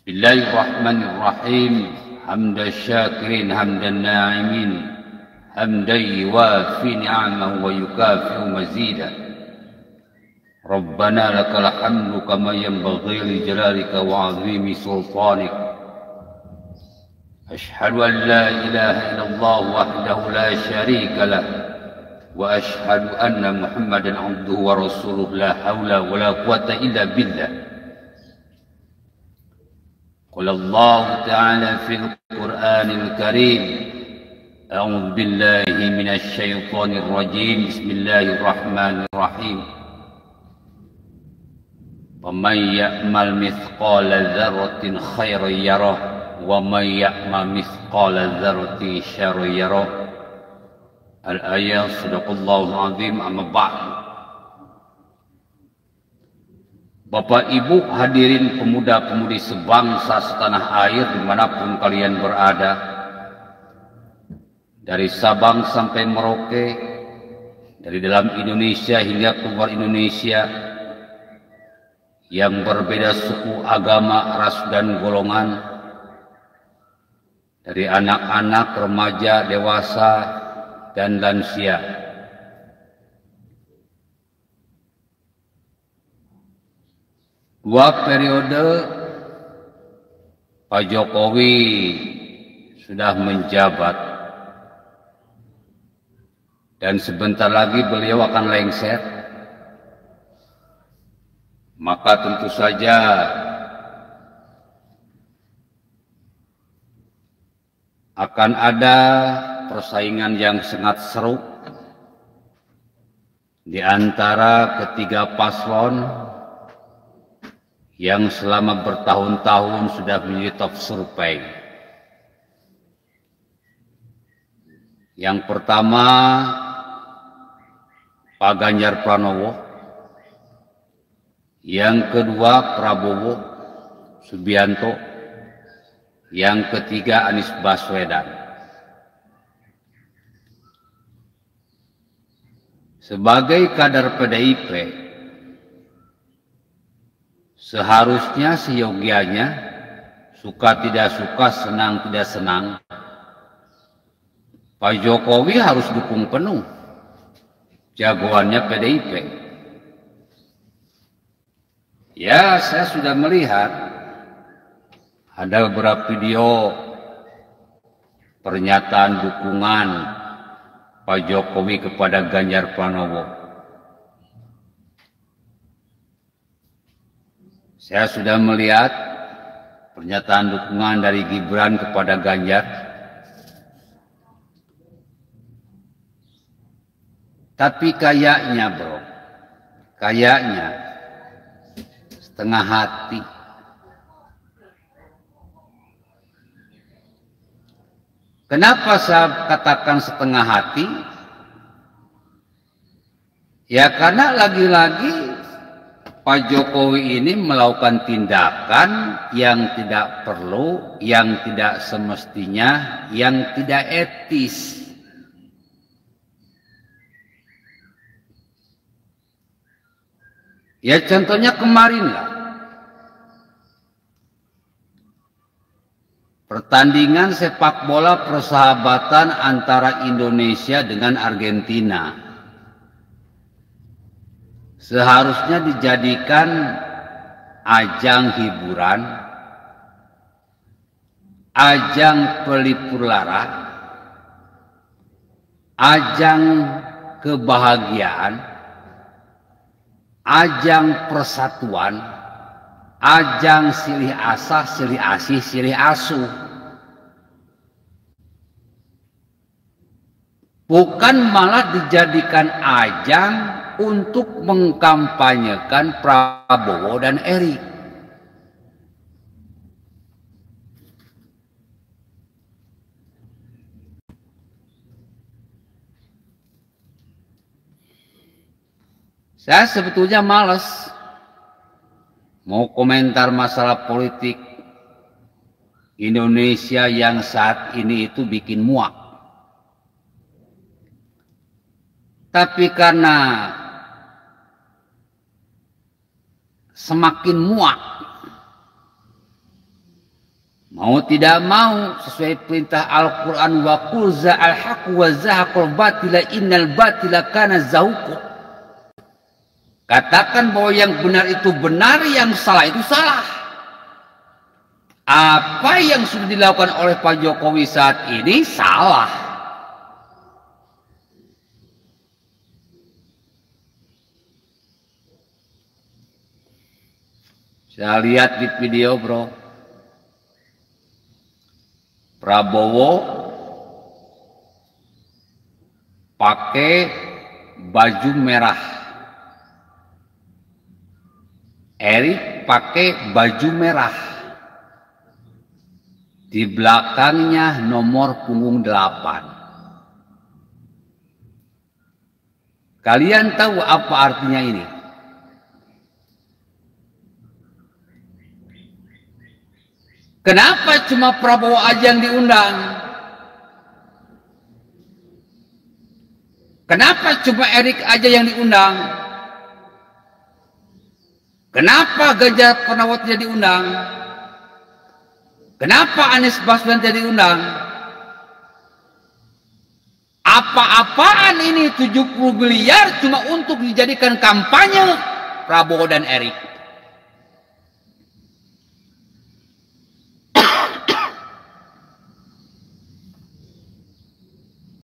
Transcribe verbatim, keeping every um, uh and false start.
Bismillahirrahmanirrahim. Hamdan syakirin hamdan na'imin, hamdan yuwafi ni'amahu wa yukafi'u mazidah. Rabbana lakal hamdu kama yanbaghi li jalalika wa 'azimi sultanik. Ashhadu an la ilaha illallah wahdahu la syarika lah wa ashhadu anna Muhammadan 'abduhu wa rasuluh la haula wa la quwwata illa billah. Qala Allah ta'ala fil Qur'anil Karim. A'udzu billahi minasy syaithanir rajim. Bismillahirrahmanirrahim. Faman ya'mal mithqala dzarratin khairan yarah wa man ya'mal mithqala dzarratin syarran yarah. Al-ayat. Shadaqallahul azim. Amma ba'd. Bapak Ibu hadirin pemuda-pemudi sebangsa setanah air dimanapun kalian berada, dari Sabang sampai Merauke, dari dalam Indonesia hingga keluar Indonesia, yang berbeda suku, agama, ras dan golongan, dari anak-anak, remaja, dewasa, dan lansia. Dua periode Pak Jokowi sudah menjabat dan sebentar lagi beliau akan lengser. Maka tentu saja akan ada persaingan yang sangat seru di antara ketiga paslon yang selama bertahun-tahun sudah menjadi top survei. Yang pertama Pak Ganjar Pranowo, yang kedua Prabowo Subianto, yang ketiga Anies Baswedan. Sebagai kader P D I P, seharusnya seyogianya, suka tidak suka, senang tidak senang, Pak Jokowi harus dukung penuh jagoannya P D I P. Ya, saya sudah melihat ada beberapa video pernyataan dukungan Pak Jokowi kepada Ganjar Pranowo. Saya sudah melihat pernyataan dukungan dari Gibran kepada Ganjar. Tapi kayaknya bro, kayaknya setengah hati. Kenapa saya katakan setengah hati? Ya karena lagi-lagi Pak Jokowi ini melakukan tindakan yang tidak perlu, yang tidak semestinya, yang tidak etis. Ya contohnya kemarin lah, pertandingan sepak bola persahabatan antara Indonesia dengan Argentina. Seharusnya dijadikan ajang hiburan, ajang pelipur lara, ajang kebahagiaan, ajang persatuan, ajang silih asah, silih asih, silih asuh. Bukan malah dijadikan ajang untuk mengkampanyekan Prabowo dan Erik. Saya sebetulnya malas mau komentar masalah politik Indonesia yang saat ini itu bikin muak. Tapi karena semakin muak, Mau tidak mau sesuai perintah Al-Quran, wa qul za'al haqq wa zahaqal batila innal batila kana zahuqa. Katakan bahwa yang benar itu benar, yang salah itu salah. Apa yang sudah dilakukan oleh Pak Jokowi saat ini salah. Saya lihat di video, bro. Prabowo pakai baju merah, Erik pakai baju merah, di belakangnya nomor punggung delapan. Kalian tahu apa artinya ini? Kenapa cuma Prabowo aja yang diundang? Kenapa cuma Erik aja yang diundang? Kenapa Ganjar Pranowo tidak diundang? Kenapa Anies Baswedan tidak diundang? Apa-apaan ini tujuh puluh miliar cuma untuk dijadikan kampanye Prabowo dan Erik?